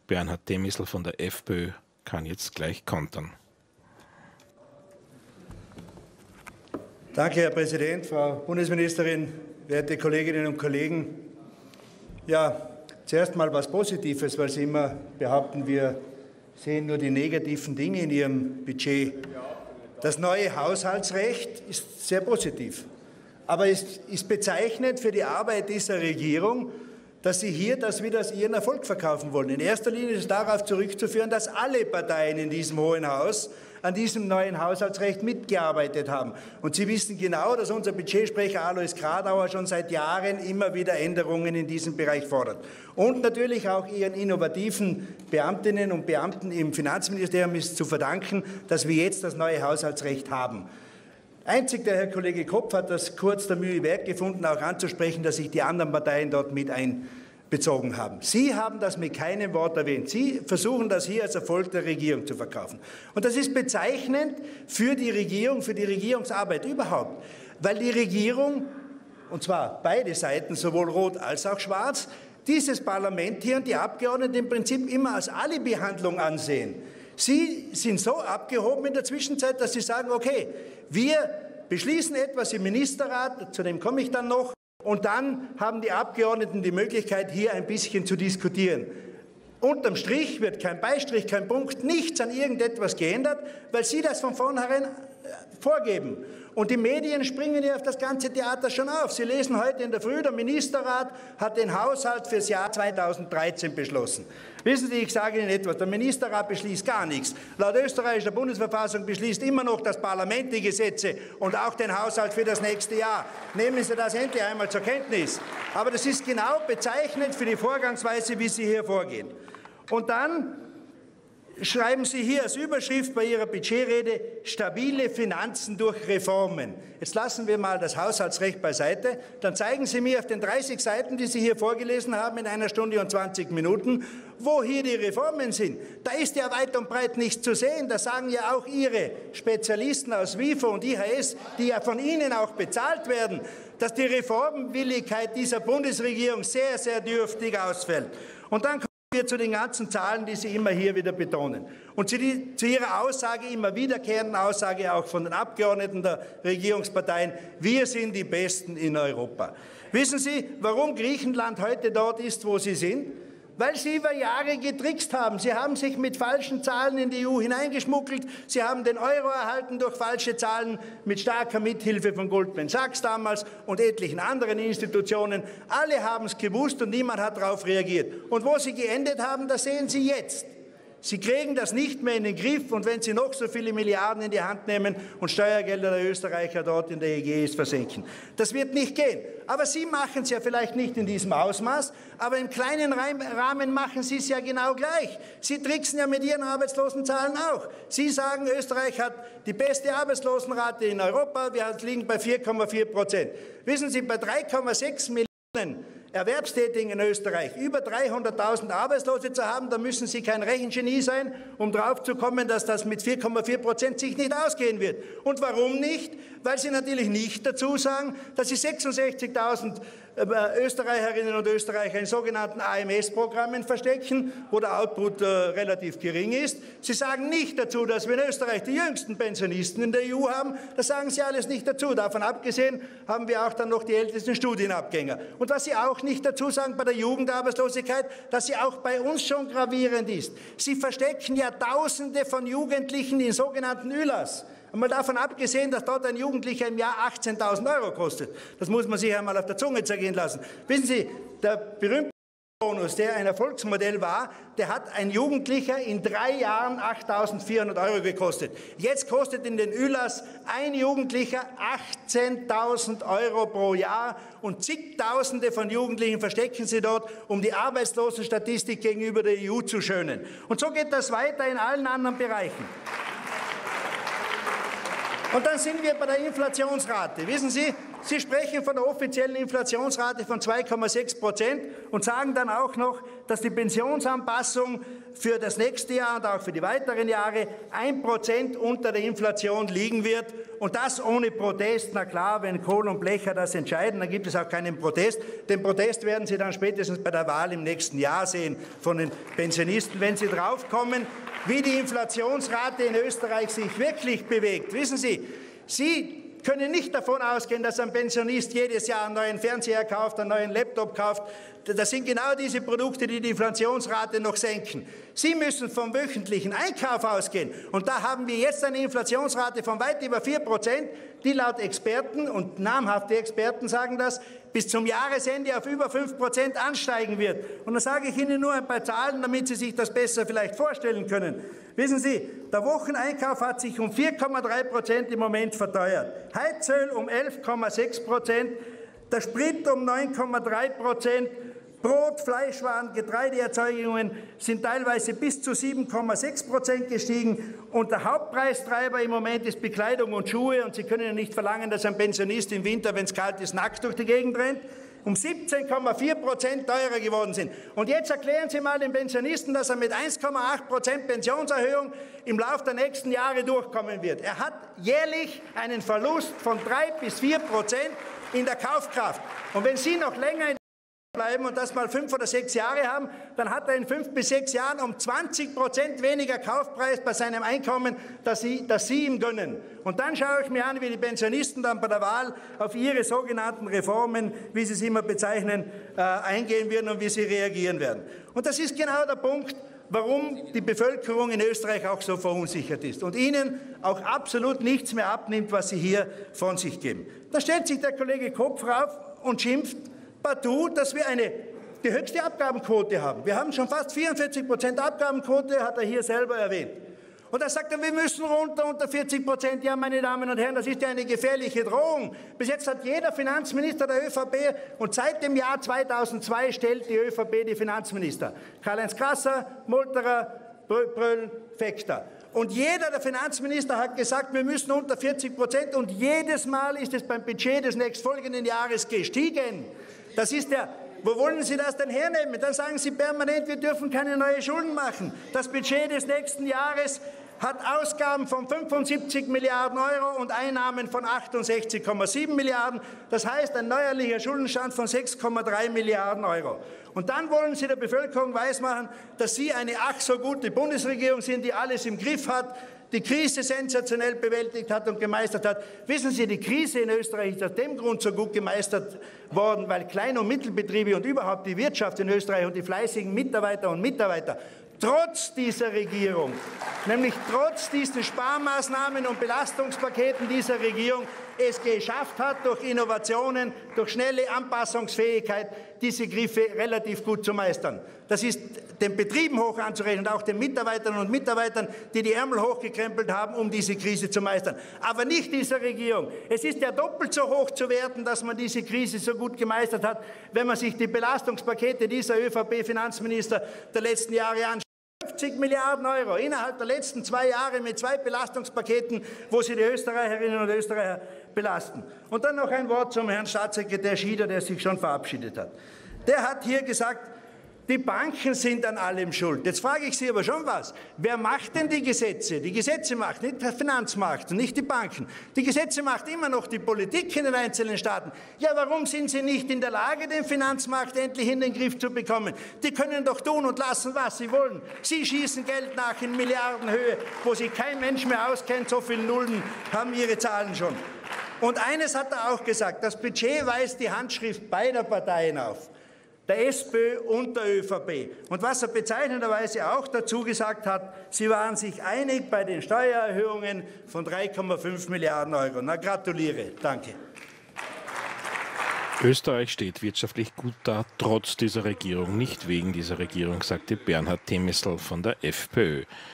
Bernhard Demisl von der FPÖ kann jetzt gleich kontern. Danke, Herr Präsident, Frau Bundesministerin, werte Kolleginnen und Kollegen. Ja, zuerst mal was Positives, weil Sie immer behaupten, wir sehen nur die negativen Dinge in Ihrem Budget. Das neue Haushaltsrecht ist sehr positiv. Aber es ist bezeichnend für die Arbeit dieser Regierung, dass Sie hier das wieder als Ihren Erfolg verkaufen wollen. In erster Linie ist es darauf zurückzuführen, dass alle Parteien in diesem Hohen Haus an diesem neuen Haushaltsrecht mitgearbeitet haben. Und Sie wissen genau, dass unser Budgetsprecher Alois Gradauer schon seit Jahren immer wieder Änderungen in diesem Bereich fordert. Und natürlich auch Ihren innovativen Beamtinnen und Beamten im Finanzministerium ist zu verdanken, dass wir jetzt das neue Haushaltsrecht haben. Einzig der Herr Kollege Kopf hat das kurz der Mühe wert gefunden, auch anzusprechen, dass sich die anderen Parteien dort mit einbezogen haben. Sie haben das mit keinem Wort erwähnt. Sie versuchen das hier als Erfolg der Regierung zu verkaufen. Und das ist bezeichnend für die Regierung, für die Regierungsarbeit überhaupt, weil die Regierung, und zwar beide Seiten, sowohl rot als auch schwarz, dieses Parlament hier und die Abgeordneten im Prinzip immer als Alibi-Handlung ansehen. Sie sind so abgehoben in der Zwischenzeit, dass Sie sagen, okay, wir beschließen etwas im Ministerrat, zu dem komme ich dann noch, und dann haben die Abgeordneten die Möglichkeit, hier ein bisschen zu diskutieren. Unterm Strich wird kein Beistrich, kein Punkt, nichts an irgendetwas geändert, weil Sie das von vornherein vorgeben. Und die Medien springen ja auf das ganze Theater schon auf. Sie lesen heute in der Früh, der Ministerrat hat den Haushalt fürs Jahr 2013 beschlossen. Wissen Sie, ich sage Ihnen etwas, der Ministerrat beschließt gar nichts. Laut österreichischer Bundesverfassung beschließt immer noch das Parlament die Gesetze und auch den Haushalt für das nächste Jahr. Nehmen Sie das endlich einmal zur Kenntnis. Aber das ist genau bezeichnend für die Vorgangsweise, wie Sie hier vorgehen. Und dann schreiben Sie hier als Überschrift bei Ihrer Budgetrede stabile Finanzen durch Reformen. Jetzt lassen wir mal das Haushaltsrecht beiseite. Dann zeigen Sie mir auf den 30 Seiten, die Sie hier vorgelesen haben, in 1 Stunde und 20 Minuten, wo hier die Reformen sind. Da ist ja weit und breit nichts zu sehen. Das sagen ja auch Ihre Spezialisten aus WIFO und IHS, die ja von Ihnen auch bezahlt werden, dass die Reformwilligkeit dieser Bundesregierung sehr, sehr dürftig ausfällt. Und dann wir zu den ganzen Zahlen, die Sie immer hier wieder betonen. Und zu Ihrer Aussage, immer wiederkehrenden Aussage auch von den Abgeordneten der Regierungsparteien, wir sind die Besten in Europa. Wissen Sie, warum Griechenland heute dort ist, wo sie sind? Weil Sie über Jahre getrickst haben. Sie haben sich mit falschen Zahlen in die EU hineingeschmuggelt. Sie haben den Euro erhalten durch falsche Zahlen mit starker Mithilfe von Goldman Sachs damals und etlichen anderen Institutionen. Alle haben es gewusst und niemand hat darauf reagiert. Und wo Sie geendet haben, das sehen Sie jetzt. Sie kriegen das nicht mehr in den Griff, und wenn Sie noch so viele Milliarden in die Hand nehmen und Steuergelder der Österreicher dort in der Ägäis versenken. Das wird nicht gehen. Aber Sie machen es ja vielleicht nicht in diesem Ausmaß, aber im kleinen Rahmen machen Sie es ja genau gleich. Sie tricksen ja mit Ihren Arbeitslosenzahlen auch. Sie sagen, Österreich hat die beste Arbeitslosenrate in Europa, wir liegen bei 4,4%. Wissen Sie, bei 3,6 Millionen Erwerbstätigen in Österreich, über 300.000 Arbeitslose zu haben, da müssen Sie kein Rechengenie sein, um drauf zu kommen, dass das mit 4,4% sich nicht ausgehen wird. Und warum nicht? Weil Sie natürlich nicht dazu sagen, dass Sie 66.000 Österreicherinnen und Österreicher in sogenannten AMS-Programmen verstecken, wo der Output relativ gering ist. Sie sagen nicht dazu, dass wir in Österreich die jüngsten Pensionisten in der EU haben. Das sagen Sie alles nicht dazu. Davon abgesehen haben wir auch dann noch die ältesten Studienabgänger. Und was Sie auch nicht dazu sagen bei der Jugendarbeitslosigkeit, dass sie auch bei uns schon gravierend ist. Sie verstecken ja Tausende von Jugendlichen in sogenannten ÜLAs. Einmal davon abgesehen, dass dort ein Jugendlicher im Jahr 18.000 Euro kostet. Das muss man sich einmal auf der Zunge zergehen lassen. Wissen Sie, der berühmte Bonus, der ein Erfolgsmodell war, der hat ein Jugendlicher in 3 Jahren 8.400 Euro gekostet. Jetzt kostet in den ÜLAs ein Jugendlicher 18.000 Euro pro Jahr und zigtausende von Jugendlichen verstecken sie dort, um die Arbeitslosenstatistik gegenüber der EU zu schönen. Und so geht das weiter in allen anderen Bereichen. Und dann sind wir bei der Inflationsrate. Wissen Sie, Sie sprechen von der offiziellen Inflationsrate von 2,6% und sagen dann auch noch, dass die Pensionsanpassung für das nächste Jahr und auch für die weiteren Jahre 1% unter der Inflation liegen wird. Und das ohne Protest. Na klar, wenn Kohl und Blecher das entscheiden, dann gibt es auch keinen Protest. Den Protest werden Sie dann spätestens bei der Wahl im nächsten Jahr sehen von den Pensionisten, wenn sie draufkommen, wie die Inflationsrate in Österreich sich wirklich bewegt. Wissen Sie, Sie können nicht davon ausgehen, dass ein Pensionist jedes Jahr einen neuen Fernseher kauft, einen neuen Laptop kauft. Das sind genau diese Produkte, die die Inflationsrate noch senken. Sie müssen vom wöchentlichen Einkauf ausgehen. Und da haben wir jetzt eine Inflationsrate von weit über 4%, die laut Experten, und namhafte Experten sagen das, bis zum Jahresende auf über 5% ansteigen wird. Und da sage ich Ihnen nur ein paar Zahlen, damit Sie sich das besser vielleicht vorstellen können. Wissen Sie, der Wocheneinkauf hat sich um 4,3% im Moment verteuert, Heizöl um 11,6%, der Sprit um 9,3%, Brot, Fleischwaren, Getreideerzeugungen sind teilweise bis zu 7,6% gestiegen. Und der Hauptpreistreiber im Moment ist Bekleidung und Schuhe. Und Sie können ja nicht verlangen, dass ein Pensionist im Winter, wenn es kalt ist, nackt durch die Gegend rennt. Um 17,4% teurer geworden sind. Und jetzt erklären Sie mal den Pensionisten, dass er mit 1,8% Pensionserhöhung im Laufe der nächsten Jahre durchkommen wird. Er hat jährlich einen Verlust von 3 bis 4% in der Kaufkraft. Und wenn Sie noch länger in bleiben und das mal 5 oder 6 Jahre haben, dann hat er in 5 bis 6 Jahren um 20% weniger Kaufpreis bei seinem Einkommen, das Sie ihm gönnen. Und dann schaue ich mir an, wie die Pensionisten dann bei der Wahl auf ihre sogenannten Reformen, wie sie es immer bezeichnen, eingehen werden und wie sie reagieren werden. Und das ist genau der Punkt, warum die Bevölkerung in Österreich auch so verunsichert ist und ihnen auch absolut nichts mehr abnimmt, was sie hier von sich geben. Da stellt sich der Kollege Kopf rauf und schimpft partout, dass wir die höchste Abgabenquote haben. Wir haben schon fast 44% Abgabenquote, hat er hier selber erwähnt. Und da sagt er, wir müssen runter unter 40%. Ja, meine Damen und Herren, das ist ja eine gefährliche Drohung. Bis jetzt hat jeder Finanzminister der ÖVP, und seit dem Jahr 2002 stellt die ÖVP die Finanzminister. Karl-Heinz Grasser, Molterer, Bröll, Fekter. Und jeder der Finanzminister hat gesagt, wir müssen unter 40%. Und jedes Mal ist es beim Budget des nächstfolgenden Jahres gestiegen. Das ist wo wollen Sie das denn hernehmen? Dann sagen Sie permanent, wir dürfen keine neuen Schulden machen. Das Budget des nächsten Jahres hat Ausgaben von 75 Milliarden Euro und Einnahmen von 68,7 Milliarden. Das heißt, ein neuerlicher Schuldenstand von 6,3 Milliarden Euro. Und dann wollen Sie der Bevölkerung weismachen, dass Sie eine ach so gute Bundesregierung sind, die alles im Griff hat, die Krise sensationell bewältigt hat und gemeistert hat. Wissen Sie, die Krise in Österreich ist aus dem Grund so gut gemeistert worden, weil Klein- und Mittelbetriebe und überhaupt die Wirtschaft in Österreich und die fleißigen Mitarbeiter und Mitarbeiter trotz dieser Regierung, nämlich trotz diesen Sparmaßnahmen und Belastungspaketen dieser Regierung, es geschafft hat, durch Innovationen, durch schnelle Anpassungsfähigkeit, diese Griffe relativ gut zu meistern. Das ist den Betrieben hoch anzurechnen und auch den Mitarbeiterinnen und Mitarbeitern, die die Ärmel hochgekrempelt haben, um diese Krise zu meistern. Aber nicht dieser Regierung. Es ist ja doppelt so hoch zu werten, dass man diese Krise so gut gemeistert hat, wenn man sich die Belastungspakete dieser ÖVP-Finanzminister der letzten Jahre anschaut. 50 Milliarden Euro innerhalb der letzten 2 Jahre mit 2 Belastungspaketen, wo sie die Österreicherinnen und Österreicher belasten. Und dann noch ein Wort zum Herrn Staatssekretär Schieder, der sich schon verabschiedet hat. Der hat hier gesagt, die Banken sind an allem schuld. Jetzt frage ich Sie aber schon was. Wer macht denn die Gesetze? Die Gesetze macht nicht der Finanzmarkt und nicht die Banken. Die Gesetze macht immer noch die Politik in den einzelnen Staaten. Ja, warum sind Sie nicht in der Lage, den Finanzmarkt endlich in den Griff zu bekommen? Die können doch tun und lassen, was sie wollen. Sie schießen Geld nach in Milliardenhöhe, wo sich kein Mensch mehr auskennt. So viele Nullen haben Ihre Zahlen schon. Und eines hat er auch gesagt, das Budget weist die Handschrift beider Parteien auf. Der SPÖ und der ÖVP. Und was er bezeichnenderweise auch dazu gesagt hat, sie waren sich einig bei den Steuererhöhungen von 3,5 Milliarden Euro. Na, gratuliere. Danke. Österreich steht wirtschaftlich gut da, trotz dieser Regierung, nicht wegen dieser Regierung, sagte Bernhard Temissl von der FPÖ.